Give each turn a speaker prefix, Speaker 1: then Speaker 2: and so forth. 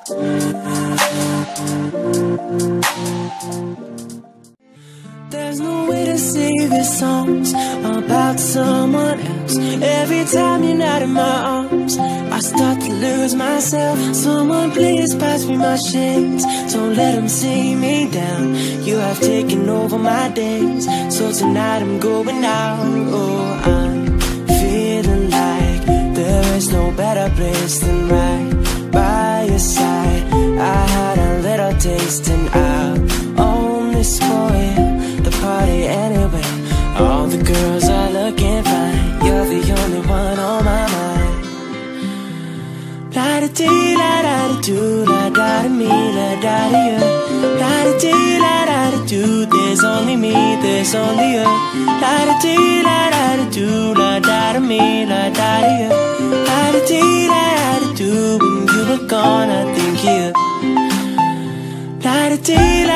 Speaker 1: There's no way to save your songs about someone else. Every time you're not in my arms, I start to lose myself. Someone please pass me my shades, don't let them see me down. You have taken over my days, so tonight I'm going out. Oh, I'm feeling like there is no better place than right by your side. I had a little taste and I'll only spoil the party anyway. All the girls are looking fine, you're the only one on my mind. La-da-dee, la-da-da-doo, la-da-da-me, la-da-da-you. La-da-dee, la-da-da-doo, there's only me, there's only you. La-da-dee, la-da-da-doo, la-da-da-me, la-da-da-you. La-da-dee, la-da-da-doo, when you were gone I think you. La-da-dee,